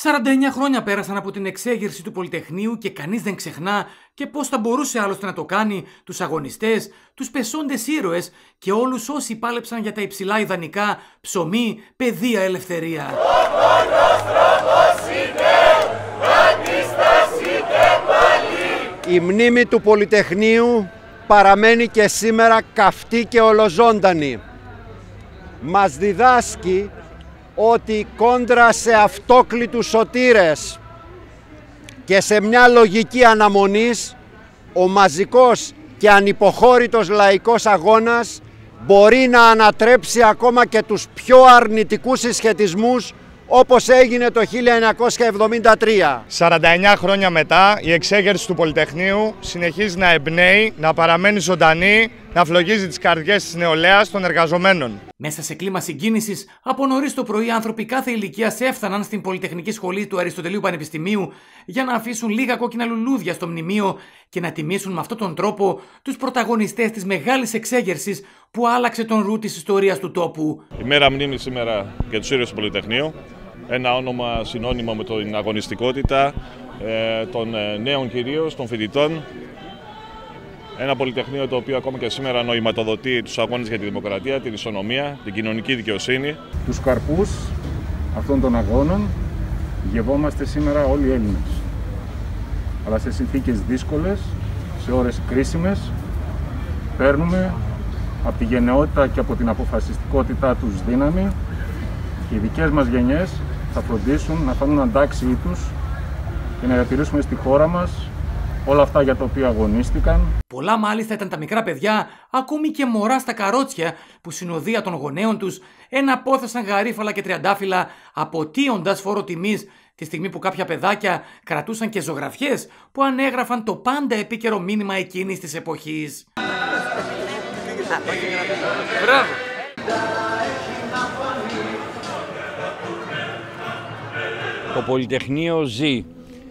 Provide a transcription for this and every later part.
49 χρόνια πέρασαν από την εξέγερση του Πολυτεχνείου και κανείς δεν ξεχνά και πώς θα μπορούσε άλλωστε να το κάνει τους αγωνιστές, τους πεσόντες ήρωες και όλους όσοι πάλεψαν για τα υψηλά ιδανικά ψωμί, παιδεία, ελευθερία. Η μνήμη του Πολυτεχνείου παραμένει και σήμερα καυτή και ολοζώντανη. Μας διδάσκει ότι κόντρα σε αυτόκλητους σωτήρες και σε μια λογική αναμονής, ο μαζικός και ανυποχώρητος λαϊκός αγώνας μπορεί να ανατρέψει ακόμα και τους πιο αρνητικούς συσχετισμούς, όπως έγινε το 1973. 49 χρόνια μετά, η εξέγερση του Πολυτεχνείου συνεχίζει να εμπνέει, να παραμένει ζωντανή, να φλογίζει τις καρδιές της νεολαίας των εργαζομένων. Μέσα σε κλίμα συγκίνησης, από νωρίς το πρωί άνθρωποι κάθε ηλικίας έφταναν στην Πολυτεχνική Σχολή του Αριστοτελείου Πανεπιστημίου για να αφήσουν λίγα κόκκινα λουλούδια στο μνημείο και να τιμήσουν με αυτόν τον τρόπο τους πρωταγωνιστές της μεγάλης εξέγερσης που άλλαξε τον ρου της ιστορίας του τόπου. Η μέρα μνήμης σήμερα για τους ήρωες του Πολυτεχνείου. Ένα όνομα συνώνυμο με την αγωνιστικότητα των νέων κυρίως, των φοιτητών. Ένα Πολυτεχνείο το οποίο ακόμα και σήμερα νοηματοδοτεί τους αγώνες για τη δημοκρατία, την ισονομία, την κοινωνική δικαιοσύνη. Τους καρπούς αυτών των αγώνων γευόμαστε σήμερα όλοι οι Έλληνες. Αλλά σε συνθήκες δύσκολες, σε ώρες κρίσιμες, παίρνουμε από τη γενναιότητα και από την αποφασιστικότητά τους δύναμη και οι δικές μας γενιές θα φροντίσουν να φανούν αντάξιοι τους και να διατηρήσουμε στη χώρα μας όλα αυτά για τα οποία αγωνίστηκαν. Πολλά μάλιστα ήταν τα μικρά παιδιά, ακόμη και μωρά στα καρότσια, που συνοδεία των γονέων τους εναπόθεσαν γαρίφαλα και τριαντάφυλλα, αποτείοντας φόρο τιμής, τη στιγμή που κάποια παιδάκια κρατούσαν και ζωγραφιές που ανέγραφαν το πάντα επίκαιρο μήνυμα εκείνης της εποχής. Μπράβο! Το Πολυτεχνείο ζει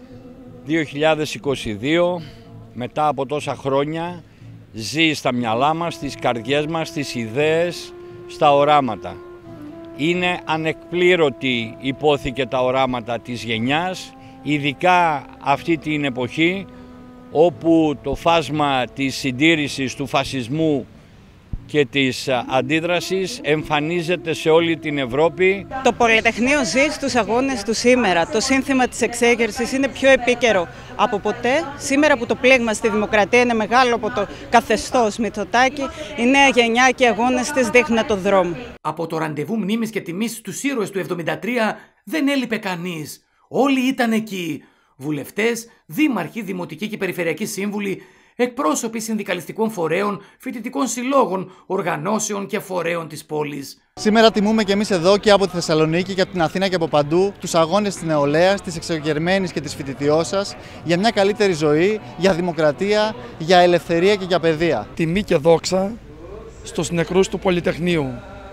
2022, μετά από τόσα χρόνια, ζει στα μυαλά μας, στις καρδιές μας, στις ιδέες, στα οράματα. Είναι ανεκπλήρωτη, υπόθηκε, τα οράματα της γενιάς, ειδικά αυτή την εποχή όπου το φάσμα της συντήρησης του φασισμού και της αντίδρασης εμφανίζεται σε όλη την Ευρώπη. Το Πολυτεχνείο ζει στους αγώνες του σήμερα. Το σύνθημα της εξέγερσης είναι πιο επίκαιρο από ποτέ. Σήμερα που το πλήγμα στη δημοκρατία είναι μεγάλο από το καθεστώς Μητσοτάκη, η νέα γενιά και οι αγώνες της δείχνουν το δρόμο. Από το ραντεβού μνήμης και τιμής στους ήρωες του 1973 δεν έλειπε κανείς. Όλοι ήταν εκεί. Βουλευτές, δήμαρχοι, δημοτικοί και περιφερειακοί σύμβουλοι, εκπρόσωποι συνδικαλιστικών φορέων, φοιτητικών συλλόγων, οργανώσεων και φορέων της πόλης. Σήμερα τιμούμε και εμείς εδώ και από τη Θεσσαλονίκη και από την Αθήνα και από παντού τους αγώνες της νεολαίας, της εξεγερμένης και της φοιτητιώσας για μια καλύτερη ζωή, για δημοκρατία, για ελευθερία και για παιδεία. Τιμή και δόξα στους νεκρούς του Πολυτεχνείου.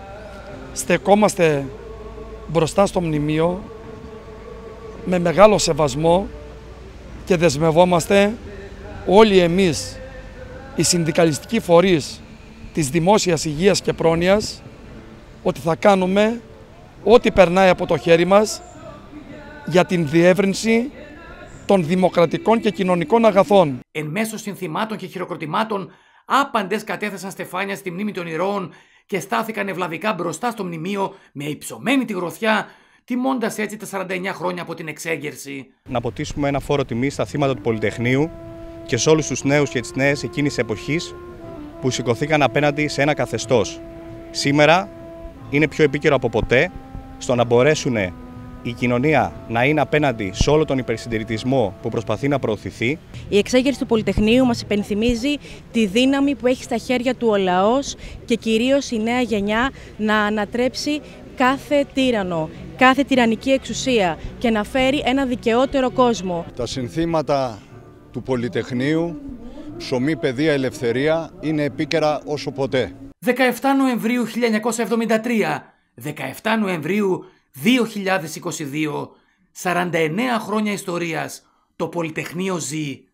Στεκόμαστε μπροστά στο μνημείο με μεγάλο σεβασμό και δεσμευόμαστε όλοι εμείς, οι συνδικαλιστικοί φορείς της δημόσιας υγείας και πρόνοιας, ότι θα κάνουμε ό,τι περνάει από το χέρι μας για την διεύρυνση των δημοκρατικών και κοινωνικών αγαθών. Εν μέσω συνθημάτων και χειροκροτημάτων, άπαντες κατέθεσαν στεφάνια στη μνήμη των ηρώων και στάθηκαν ευλαβικά μπροστά στο μνημείο με υψωμένη τη γροθιά, τιμώντας έτσι τα 49 χρόνια από την εξέγερση. Να αποτίσουμε ένα φόρο τιμής στα θύματα του Πολυτεχνείου και σε όλους τους νέους και τις νέες εκείνης εποχής που σηκωθήκαν απέναντι σε ένα καθεστώς. Σήμερα είναι πιο επίκαιρο από ποτέ στο να μπορέσουν η κοινωνία να είναι απέναντι σε όλο τον υπερσυντηρητισμό που προσπαθεί να προωθηθεί. Η εξέγερση του Πολυτεχνείου μας υπενθυμίζει τη δύναμη που έχει στα χέρια του ο λαός και κυρίως η νέα γενιά να ανατρέψει κάθε τύραννο, κάθε τυραννική εξουσία και να φέρει ένα δικαιότερο κόσμο. Τα συνθήματα του Πολυτεχνείου, ψωμί, παιδεία, ελευθερία, είναι επίκαιρα όσο ποτέ. 17 Νοεμβρίου 1973, 17 Νοεμβρίου 2022, 49 χρόνια ιστορίας, το Πολυτεχνείο ζει.